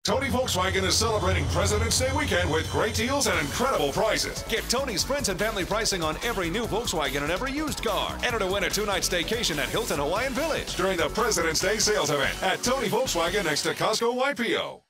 Tony Volkswagen is celebrating President's Day weekend with great deals and incredible prizes. Get Tony's friends and family pricing on every new Volkswagen and every used car. Enter to win a 2-night staycation at Hilton Hawaiian Village During the President's Day sales event at Tony Volkswagen next to Costco Waipio.